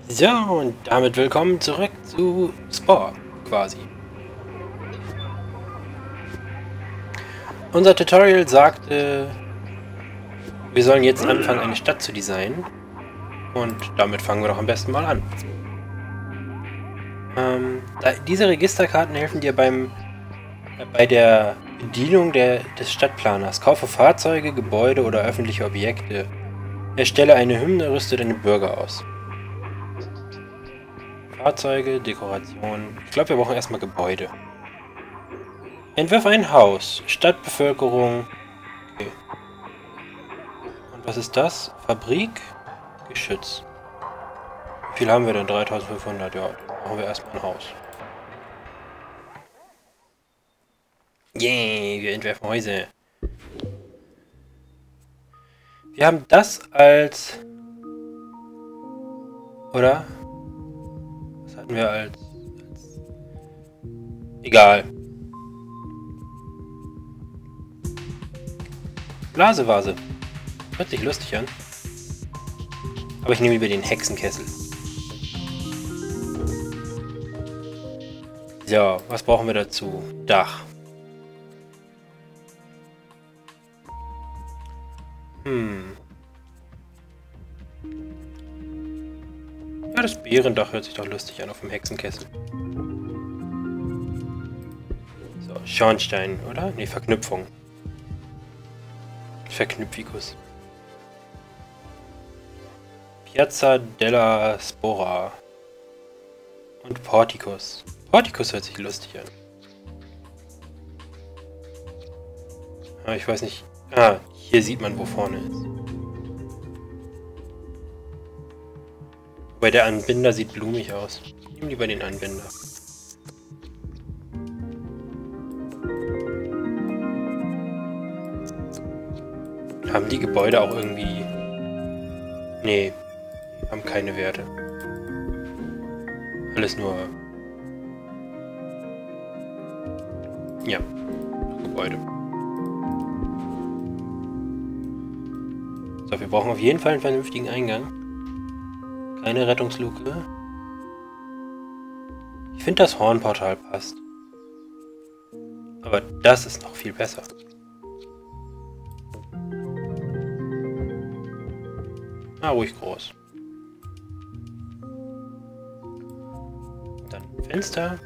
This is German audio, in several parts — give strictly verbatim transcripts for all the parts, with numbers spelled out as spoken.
So, und damit willkommen zurück zu Spore, quasi. Unser Tutorial sagte, wir sollen jetzt anfangen, eine Stadt zu designen. Und damit fangen wir doch am besten mal an. Ähm, da, diese Registerkarten helfen dir beim äh, bei der Bedienung der, des Stadtplaners. Kaufe Fahrzeuge, Gebäude oder öffentliche Objekte. Erstelle eine Hymne, rüste deine Bürger aus. Fahrzeuge, Dekoration. Ich glaube, wir brauchen erstmal Gebäude. Entwirf ein Haus. Stadtbevölkerung. Okay. Und was ist das? Fabrik. Geschütz. Wie viel haben wir denn? dreitausendfünfhundert. Ja, machen wir erstmal ein Haus. Yay, wir entwerfen Häuser. Wir haben das als... Oder? Was hatten wir als... als egal. Blasevase. Hört sich lustig an. Aber ich nehme lieber den Hexenkessel. So, was brauchen wir dazu? Dach. Hm. Ja, das Bärendach hört sich doch lustig an auf dem Hexenkessel. So, Schornstein, oder? Ne, Verknüpfung. Verknüpfikus. Piazza della Spora. Und Portikus. Portikus hört sich lustig an. Ah, ich weiß nicht. Ah, hier sieht man, wo vorne ist. Wobei der Anbinder sieht blumig aus. Ich nehme lieber den Anbinder. Haben die Gebäude auch irgendwie... Nee, haben keine Werte. Alles nur... Ja, Gebäude. So, wir brauchen auf jeden Fall einen vernünftigen Eingang. Keine Rettungsluke. Ich finde, das Hornportal passt. Aber das ist noch viel besser. Ah, ruhig groß. Dann Fenster.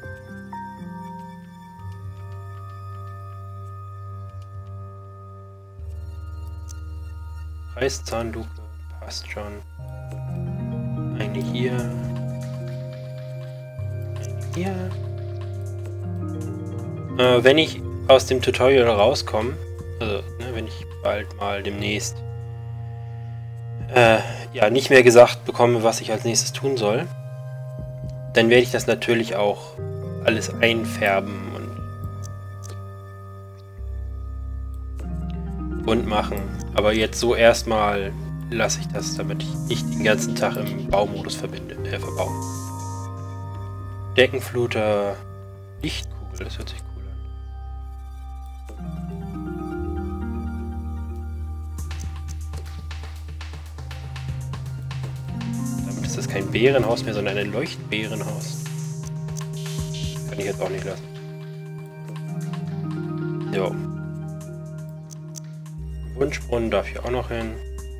Reißzahnluke passt schon. Eine hier. Eine hier. Äh, wenn ich aus dem Tutorial rauskomme, also ne, wenn ich bald mal demnächst äh, ja nicht mehr gesagt bekomme, was ich als nächstes tun soll, dann werde ich das natürlich auch alles einfärben und bunt machen. Aber jetzt so erstmal lasse ich das, damit ich nicht den ganzen Tag im Baumodus verbinde, äh, verbaue. Deckenfluter, Lichtkugel, das hört sich cool an. Damit ist das kein Bärenhaus mehr, sondern ein Leuchtbärenhaus. Kann ich jetzt auch nicht lassen. So. Wunschbrunnen darf hier auch noch hin.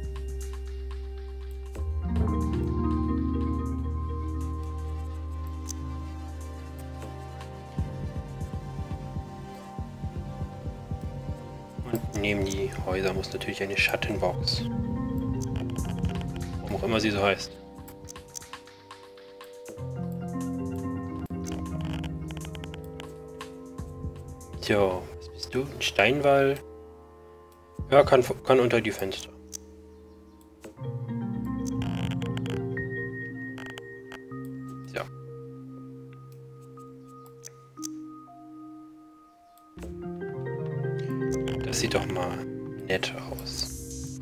Und neben die Häuser muss natürlich eine Schattenbox. Warum auch immer sie so heißt. So, was bist du? Ein Steinwall? Ja, kann, kann unter die Fenster. So. Das sieht doch mal nett aus.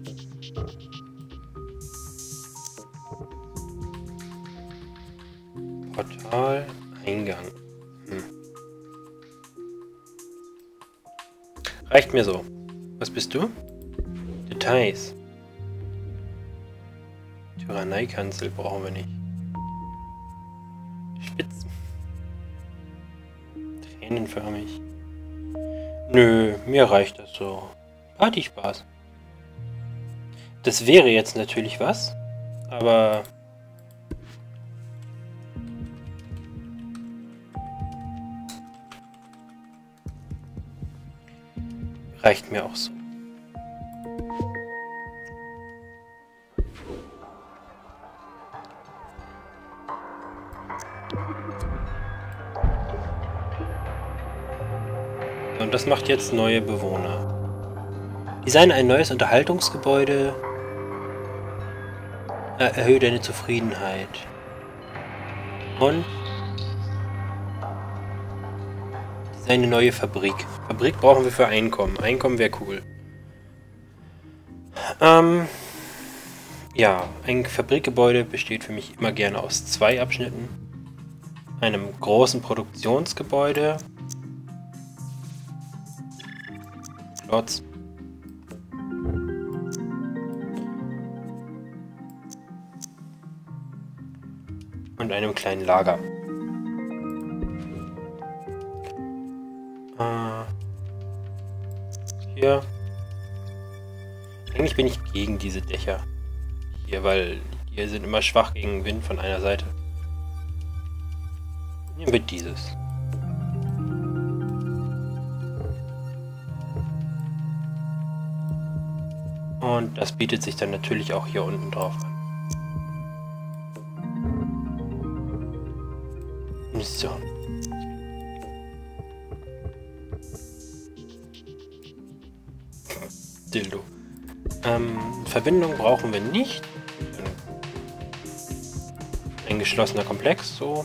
Portal, Eingang. Hm. Reicht mir so. Was bist du? Details. Tyranneikanzel brauchen wir nicht. spitz. Tränenförmig. Nö, mir reicht das so. Partyspaß. Das wäre jetzt natürlich was, aber... reicht mir auch so. Und das macht jetzt neue Bewohner. Design ein neues Unterhaltungsgebäude. Er erhöht deine Zufriedenheit. Und design eine neue Fabrik. Fabrik brauchen wir für Einkommen. Einkommen wäre cool. Ähm, ja, ein Fabrikgebäude besteht für mich immer gerne aus zwei Abschnitten. Einem großen Produktionsgebäude. Klotz. Und einem kleinen Lager. Äh, hier. Eigentlich bin ich gegen diese Dächer. Hier, weil die sind immer schwach gegen Wind von einer Seite. Nehmen wir dieses. Und das bietet sich dann natürlich auch hier unten drauf an. So. Dildo. Ähm, Verbindung brauchen wir nicht. Ein geschlossener Komplex, so.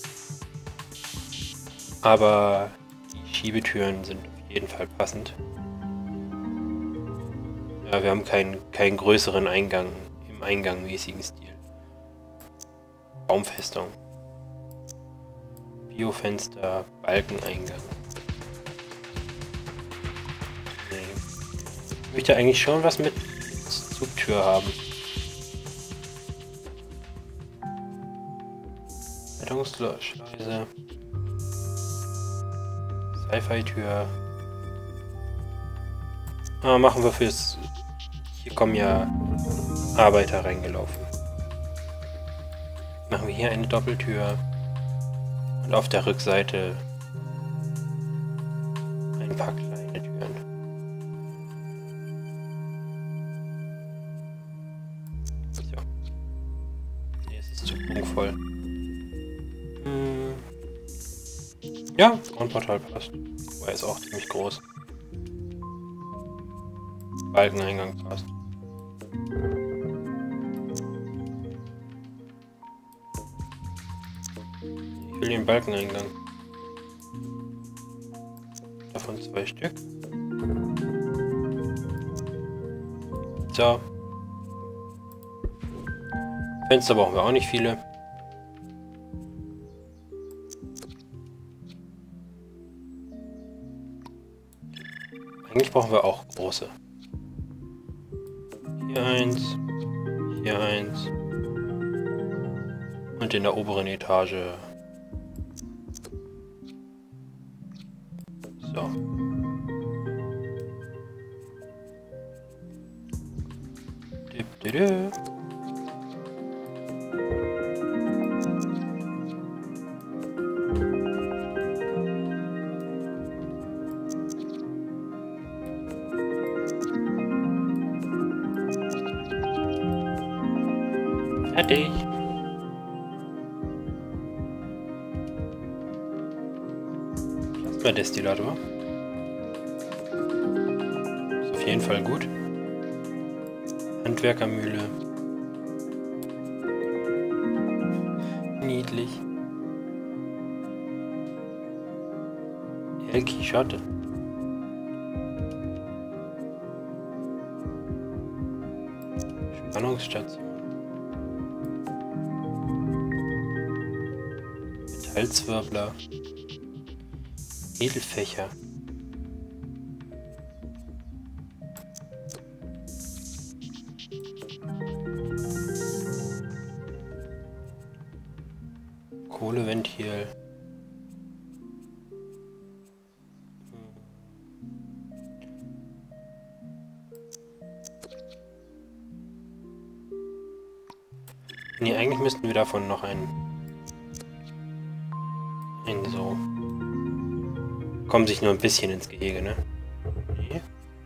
Aber die Schiebetüren sind auf jeden Fall passend. Ja, wir haben keinen, keinen größeren Eingang im eingangmäßigen Stil. Baumfestung. Biofenster, Balkeneingang. Nee. Ich möchte eigentlich schon was mit Zugtür haben. Rettungsschleuse. Sci-Fi-Tür. Ah, machen wir fürs... Hier kommen ja Arbeiter reingelaufen. Machen wir hier eine Doppeltür. Und auf der Rückseite ein paar kleine Türen. So. Nee, es ist zu prunkvoll. Hm. Ja, Grundportal passt. Wobei ist auch ziemlich groß. Balkeneingang passt. Ich will den Balkeneingang. Davon zwei Stück. So. Fenster brauchen wir auch nicht viele. Eigentlich brauchen wir auch große. Hier eins. Hier eins. Und in der oberen Etage. So. Dip, dip, dip. Fertig. Plasma-Destillator. Ist auf jeden Fall gut. Handwerkermühle. Niedlich. El Quichotte. Spannungsstation. Metallzwirbler. Edelfächer. Kohleventil. Nee, eigentlich müssten wir davon noch einen... einen so... Kommen sich nur ein bisschen ins Gehege, ne? Nee.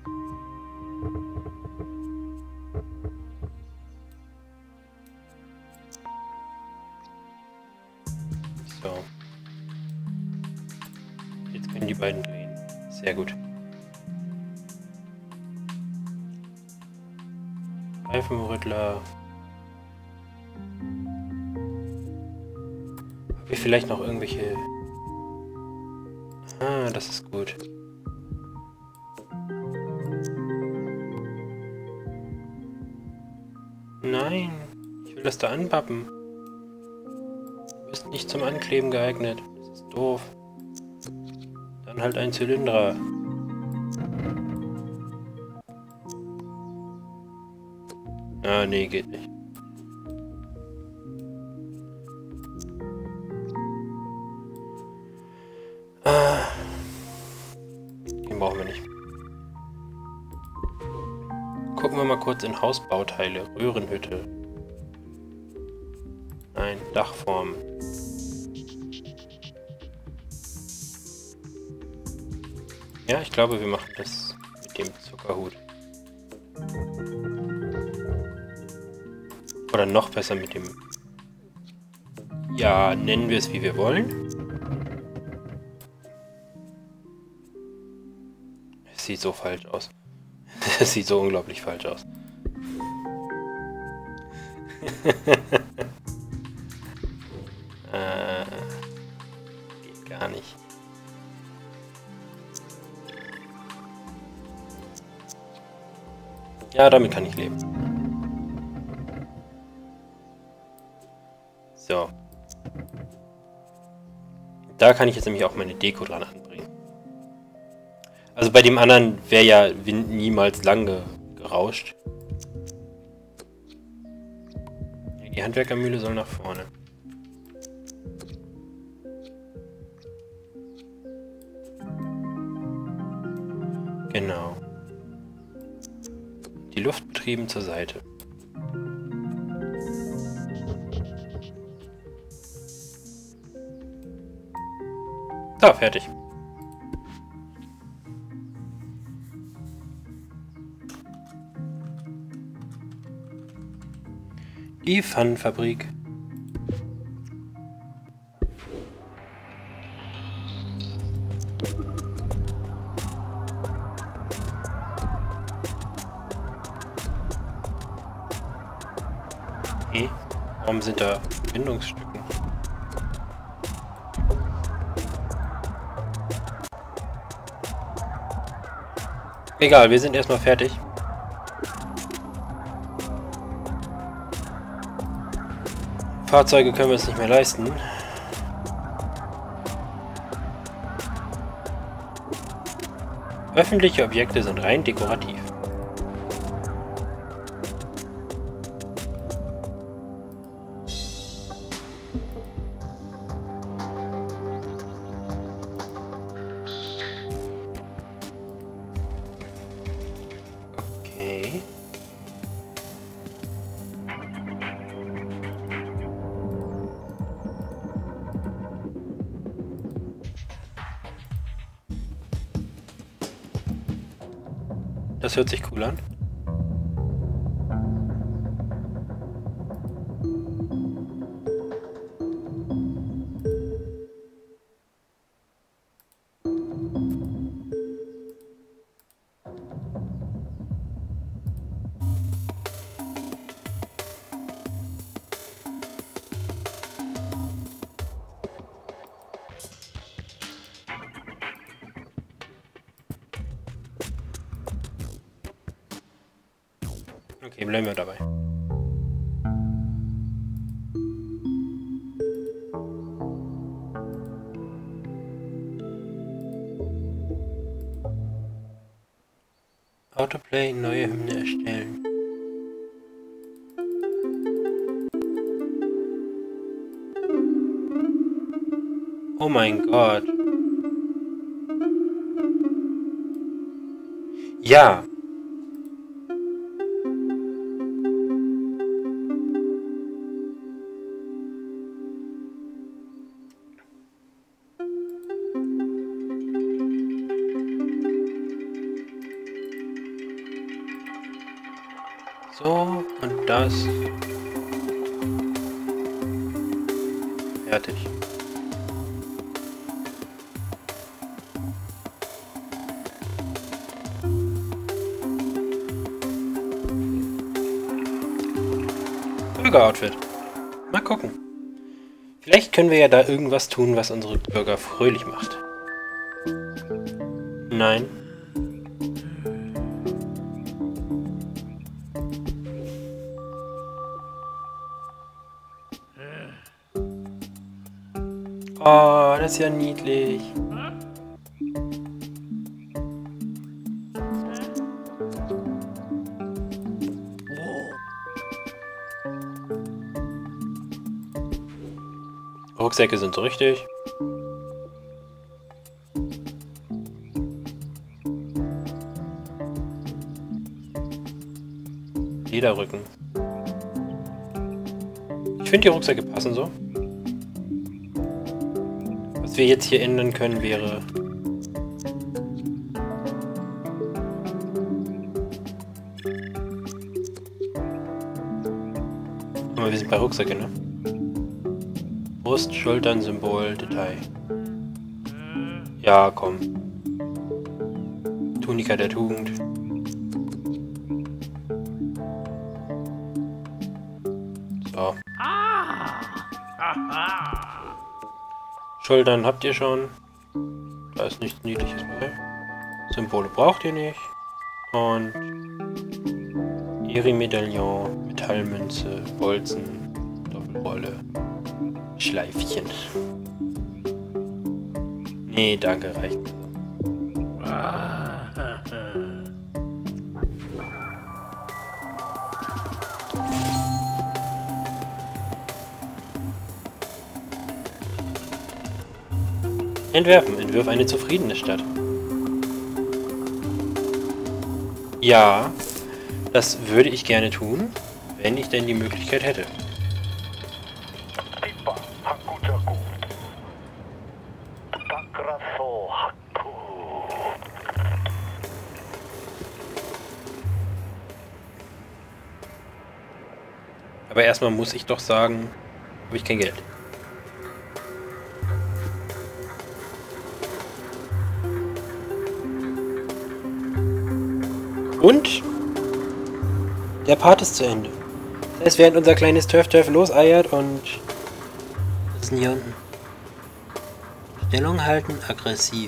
So. Jetzt können die beiden drehen. Sehr gut. Reifenrüttler. Habe ich vielleicht noch irgendwelche... Ah, das ist gut. Nein, ich will das da anpappen. Du bist nicht zum Ankleben geeignet. Das ist doof. Dann halt ein Zylinder. Ah, nee, geht nicht. Ah, den brauchen wir nicht. Gucken wir mal kurz in Hausbauteile. Röhrenhütte. Nein, Dachform. Ja, ich glaube, wir machen das mit dem Zuckerhut. Oder noch besser mit dem... Ja, nennen wir es, wie wir wollen. Es sieht so falsch aus. Es sieht so unglaublich falsch aus. äh, geht gar nicht. Ja, damit kann ich leben. So. Da kann ich jetzt nämlich auch meine Deko dran anbringen. Also bei dem anderen wäre ja Wind niemals lang gerauscht. Die Handwerkermühle soll nach vorne. Genau. Die Luftbetrieben zur Seite. So, fertig. Die Pfannenfabrik. Okay. Warum sind da Bindungsstücken? Egal, wir sind erstmal fertig. Fahrzeuge können wir uns nicht mehr leisten. Öffentliche Objekte sind rein dekorativ. Okay. Das hört sich cool an. Okay, bleiben wir dabei. Autoplay, neue Hymne erstellen. Oh mein Gott. Ja. So, und das. Fertig. Bürger-Outfit. Mal gucken. Vielleicht können wir ja da irgendwas tun, was unsere Bürger fröhlich macht. Nein. Oh, das ist ja niedlich. Rucksäcke sind so richtig. Lederrücken. Ich finde, die Rucksäcke passen so. Was wir jetzt hier ändern können, wäre... Aber wir sind bei Rucksäcke, ne? Brust, Schultern, Symbol, Detail. Ja, komm. Tunika der Tugend. So. Schultern habt ihr schon. Da ist nichts Niedliches bei. Symbole braucht ihr nicht. Und Eri-Medaillon, Metallmünze, Bolzen, Doppelrolle, Schleifchen. Nee, danke, reicht. Entwerfen. Entwirf eine zufriedene Stadt. Ja, das würde ich gerne tun, wenn ich denn die Möglichkeit hätte. Aber erstmal muss ich doch sagen, habe ich kein Geld. Und der Part ist zu Ende. Das heißt, während unser kleines Turf-Turf loseiert und... Was ist denn hier unten? Stellung halten, aggressiv.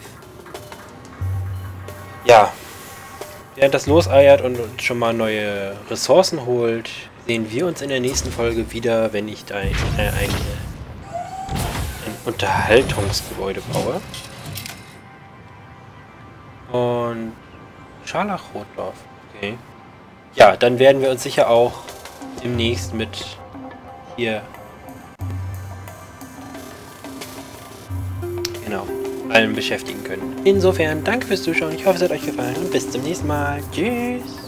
Ja. Während das loseiert und uns schon mal neue Ressourcen holt, sehen wir uns in der nächsten Folge wieder, wenn ich da ein, äh, ein, ein Unterhaltungsgebäude baue. Und Scharlachrotlauf, okay. Ja, dann werden wir uns sicher auch demnächst mit hier genau allem beschäftigen können. Insofern, danke fürs Zuschauen, ich hoffe, es hat euch gefallen und bis zum nächsten Mal. Tschüss!